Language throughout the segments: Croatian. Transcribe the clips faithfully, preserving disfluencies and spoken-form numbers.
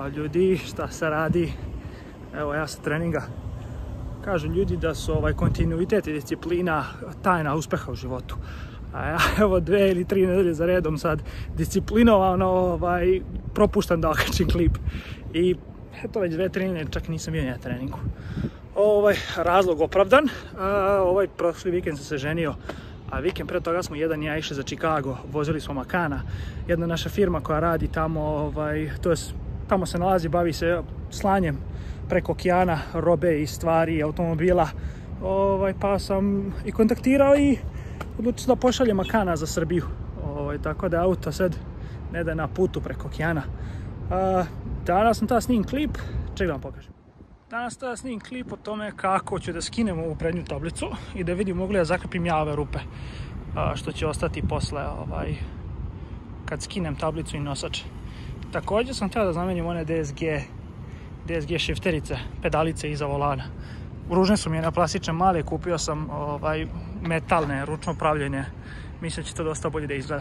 ljudi, šta se radi? Evo ja sa treninga. Kažu ljudi da su ovaj kontinuitet i disciplina tajna uspeha u životu. A ja evo dve ili tri nedelje za redom sad disciplinovano ovaj, propuštam da okačim klip. I eto već dve, tri nedelje čak nisam bio na treningu. Ovaj, razlog opravdan. A, ovaj prošli vikend sam se ženio. A vikend pre toga smo jedan i ja išli za Chicago, vozili smo Makana, jedna naša firma koja radi tamo, ovaj, to je, tamo se nalazi, bavi se slanjem preko okeana robe i stvari i automobila, ovaj, pa sam i kontaktirao i odlučio da pošaljem Makana za Srbiju, ovaj, tako da auto sad ne da je na putu preko okeana. A, danas sam tada snim klip, ček da vam pokažem. Danas tada snim klip o tome kako ću da skinem ovu prednju tablicu i da vidim mogu li da zakrpim ja ove rupe što će ostati posle ovaj, kad skinem tablicu i nosač. Također sam htio da zamenim one D S G, D S G shifterice, pedalice iza volana. Ružne su mi na plastične male, kupio sam ovaj, metalne, ručno pravljene, mislim da će to dosta bolje da izgleda.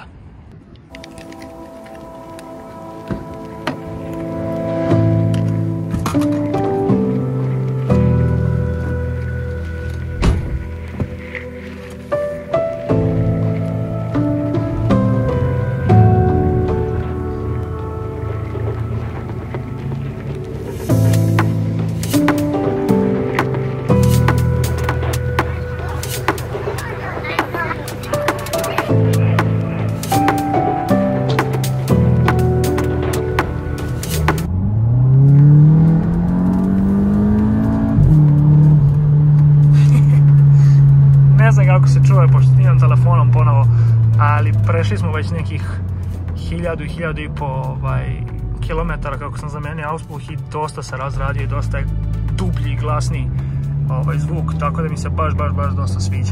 Kako se čuje, pošto snimam telefonom ponovo, ali prešli smo već nekih hiljadu i hiljadu i po ovaj, kilometara kako sam zamenio auspuh i dosta se razradio i dosta je dublji i glasniji ovaj, zvuk, tako da mi se baš, baš, baš dosta sviđa.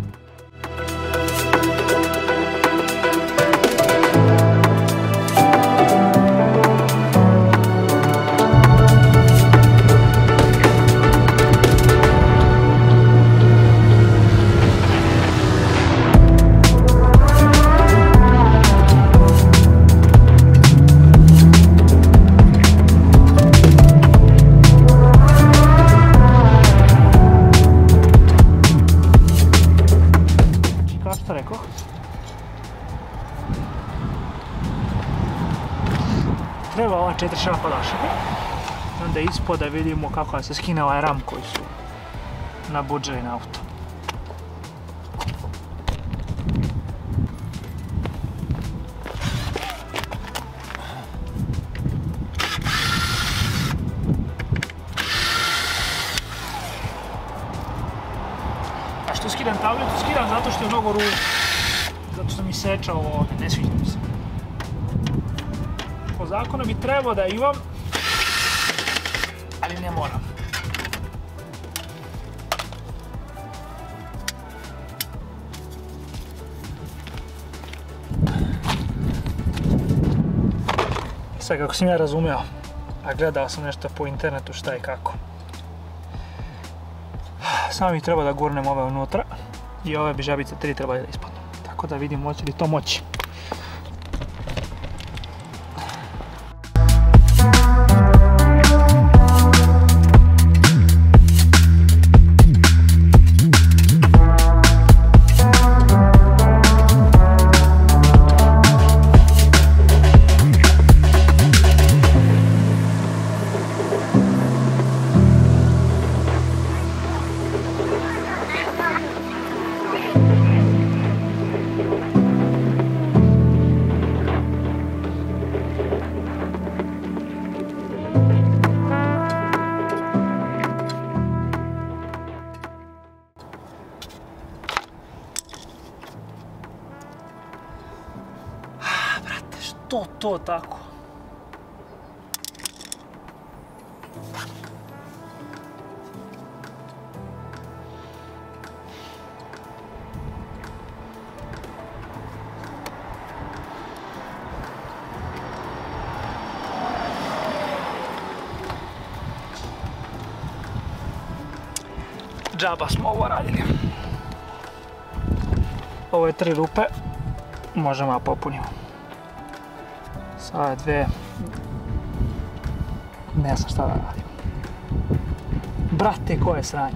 Treba ova četiri šapa dašaka, onda ispod da vidimo kako se skine ovaj ram koji su nabuđali na auto. A što skidam tablicu? Skidam zato što je mnogo ružno, zato što mi seča ovo ovdje, ne sviđa mi se. Po zakonu bi trebao da imam, ali ne moram. Sad kako sam ja razumeo, a gledao sam nešto po internetu šta i kako. Samo mi treba da gurnem ove unutra i ove bi žabice tri treba da ispadnu. Tako da vidim hoće li to moći. To, to tako. Džaba smo ovo radili. Ovo je tri rupe, možemo da popunimo. Sada dve, Ne znam šta da radim. Brate, koje sranje.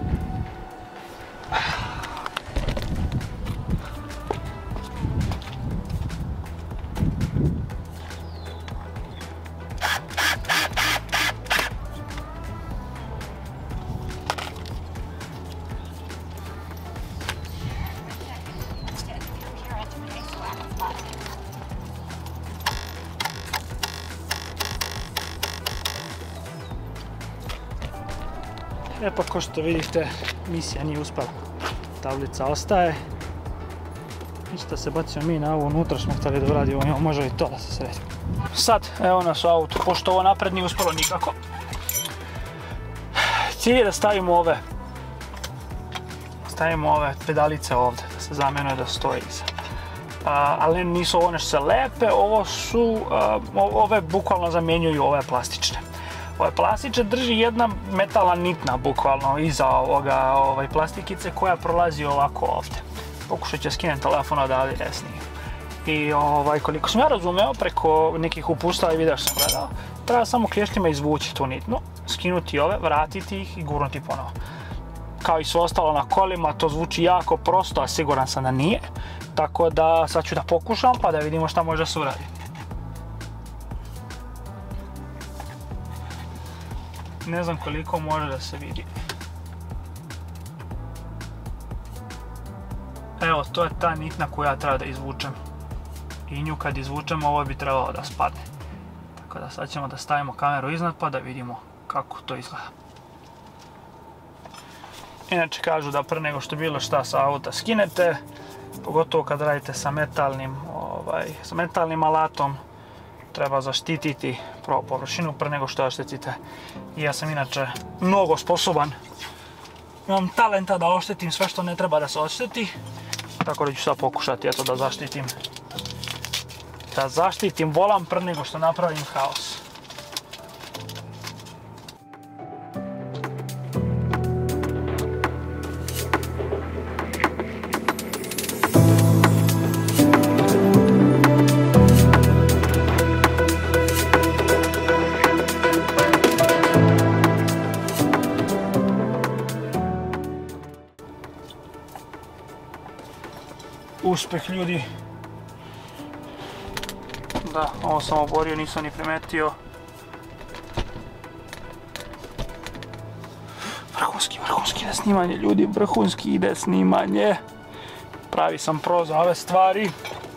E pa ko što vidite, misija nije uspela. Tablica ostaje. Isto se bacio mi na ovo unutra, smo htjeli da uradimo, može i to da se sredi. Sad, evo nas u auto, pošto ovo napred nije uspelo nikako. Cilj je da stavimo ove stavimo ove pedalice ovdje, da se zamenuje da stoji iza. Ali nisu ovo nešto se lepe, ovo su, ove bukvalno zamjenjuju ove plastične. Ove plastične drži jedna metalna nitna bukvalno iza ovoga ovaj, plastikice koja prolazi ovako ovdje. Pokušat ću skinem telefon odavde desnije. I ovaj, koliko sam ja razumeo preko nekih upustava i videa što sam gledao, treba samo klještima izvući tu nitnu, skinuti ove, vratiti ih i gurnuti ponovo. Kao i sve ostalo na kolima, to zvuči jako prosto, a siguran sam da nije. Tako da sad ću da pokušam pa da vidimo šta može da se uradi. Ne znam koliko može da se vidi. Evo, to je ta nitna koju ja treba da izvučem. I nju kad izvučem, ovo bi trebalo da spadne. Tako da sad ćemo da stavimo kameru iznad pa da vidimo kako to izgleda. Inače kažu da pre nego što bilo šta sa auta skinete, pogotovo kad radite sa metalnim, ovaj, sa metalnim alatom, treba zaštititi prvo površinu pre nego što oštetite. I ja sam inače mnogo sposoban. Imam talenta da oštetim sve što ne treba da se ošteti. Tako da ću sad pokušati eto da zaštitim. Da zaštitim volan pre nego što napravim haos. Uspeh ljudi. Da, ovo sam oborio, nisam ni primetio. Vrhunski, vrhunski ide snimanje ljudi, vrhunski ide snimanje. Pravi sam pro za ove stvari.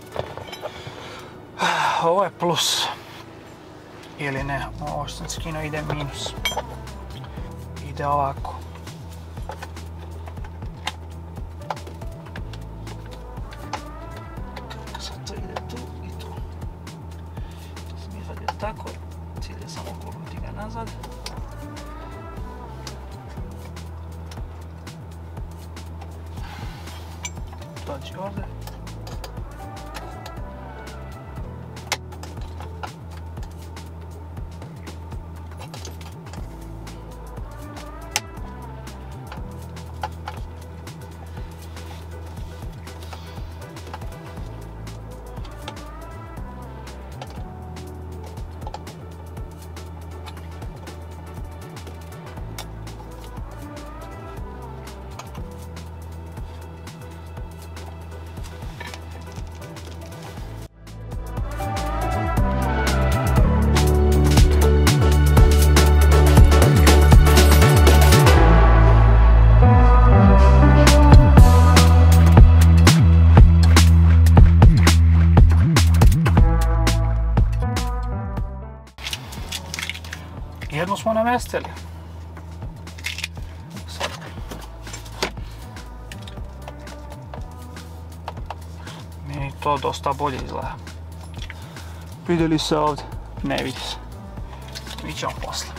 Ovo je plus. Ili ne, ovo što sam skinuo ide minus. Ide ovako. Tako, cilj je samo gurnuti ga nazad. Dođi ovdje. Jednu smo namestili. Sad. Meni to dosta bolje izgleda. Vidi li se ovdje? Ne vidi se. Mi ćemo posle.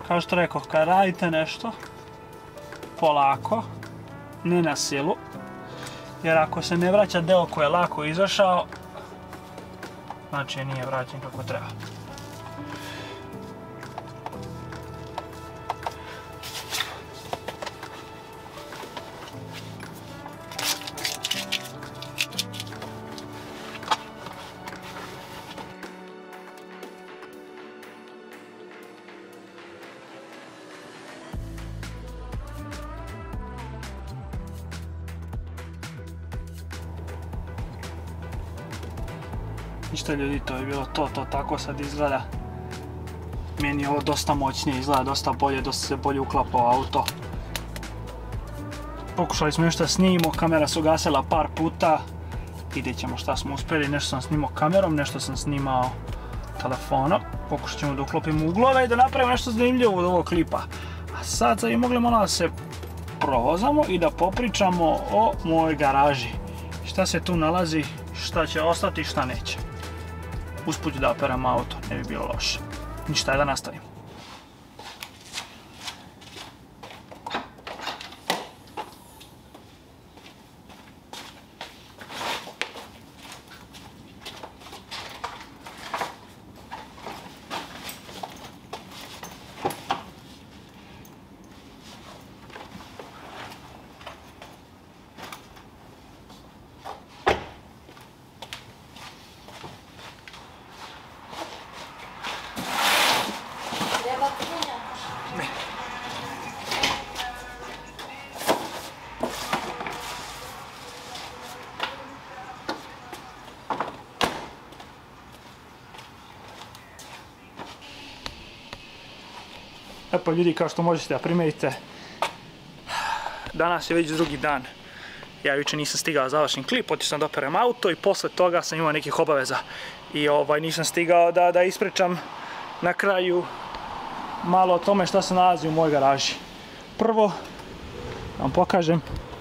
kao što rekao, kad radite nešto, polako, ne na silu, jer ako se ne vraća deo koji je lako izašao, znači nije vraćen kako treba. Ništa ljudi, to je bilo to, to tako sad izgleda. Meni je ovo dosta moćnije, izgleda dosta bolje, dosta se bolje uklapa auto. Pokušali smo nešto da snimimo, kamera se ugasila par puta. Vidjet ćemo šta smo uspjeli, nešto sam snimao kamerom, nešto sam snimao telefonom. Pokušat ćemo da uklopimo uglove i da napravimo nešto zanimljivo od ovog klipa. A sad sad bi mogli malo da se provozamo i da popričamo o mojoj garaži. Šta se tu nalazi, šta će ostati, šta neće. Usput da operam auto, ne bi bilo loše. Ništa, je da nastavimo. E pa ljudi, kao što možete da primetite, danas je već drugi dan. Ja jučer nisam stigao da završim klip, otišao sam da operem auto i posle toga sam imao nekih obaveza. I ovaj, nisam stigao da, da ispričam na kraju malo o tome šta se nalazi u mojoj garaži. Prvo, da vam pokažem,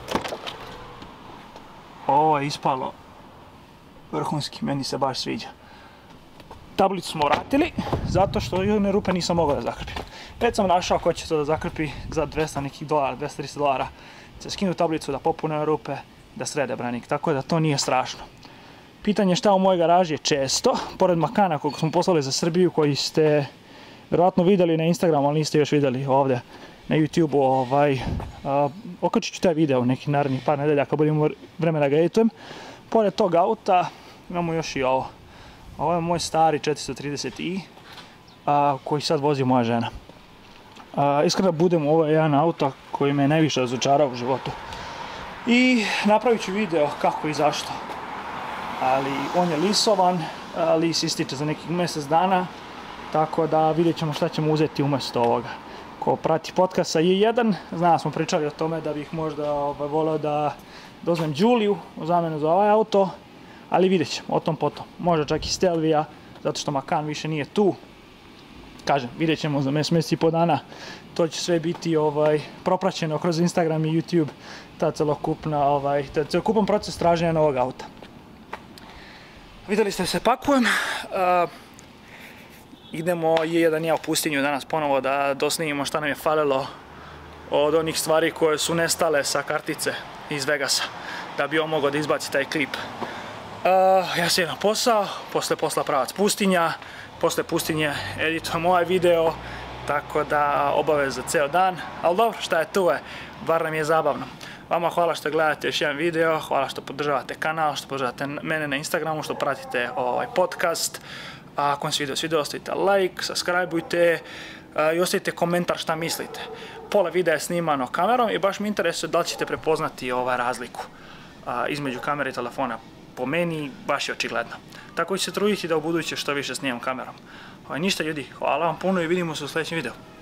ovo je ispalo vrhunski, meni se baš sviđa. Tablicu smo vratili, zato što one rupe nisam mogao da zakrpim. Već sam našao ko će to da zakrpi za dvesta nekih dolara, dvesta do trista dolara. Se skinu tablicu da popune rupe, da srede branik, tako da to nije strašno. Pitanje šta u mojoj garaži je često, pored makana kojeg smo poslali za Srbiju, koji ste vjerojatno vidjeli na Instagramu, ali niste još vidjeli ovdje na YouTube-u, ovaj, okačit ću taj video u nekih narednih par nedelja kad budemo vremena ga editujem. Pored tog auta imamo još i ovo. Ovo je moj stari četiristo trideset i a, koji sad vozi moja žena. A, iskreno budem, ovo je jedan auto koji me najviše razočarao u životu. I napravit ću video kako i zašto. Ali on je lisovan, lis ističe za nekih mjesec dana, tako da vidjet ćemo šta ćemo uzeti umjesto ovoga. Ko prati podcast sa J jedan, zna da smo pričali o tome da bih možda ovaj, volio da dozvem Đuliju u zamjenu za ovaj auto. Ali vidjet ćemo, o tom potom. Možda čak i Stelvija, zato što Macan više nije tu. Kažem, vidjet ćemo za mjesec, mjesec i po dana. To će sve biti ovaj, propraćeno kroz Instagram i YouTube. Ta celokupna, ovaj, ta celokupan proces traženja novog auta. Vidjeli ste se pakujem. Uh, idemo J jedan ja u pustinju danas ponovo da dosnimimo šta nam je falilo od onih stvari koje su nestale sa kartice iz Vegasa. Da bi on mogao da izbaci taj klip. Uh, ja sam na posao, posle posla pravac pustinja, posle pustinje editujem ovaj video, tako da obavez za ceo dan, ali dobro, šta je tu je, bar nam je zabavno. Vama hvala što gledate još jedan video, hvala što podržavate kanal, što podržavate mene na Instagramu, što pratite ovaj podcast. A ako vam se video svidio, ostavite like, subscribeujte uh, i ostavite komentar šta mislite. Pola videa je snimano kamerom i baš mi interesuje da li ćete prepoznati ovaj razliku uh, između kamere i telefona. Po meni baš je očigledno. Tako ću se truditi da u buduće što više snimam kamerom. Ništa ljudi, hvala vam puno i vidimo se u sljedećem videu.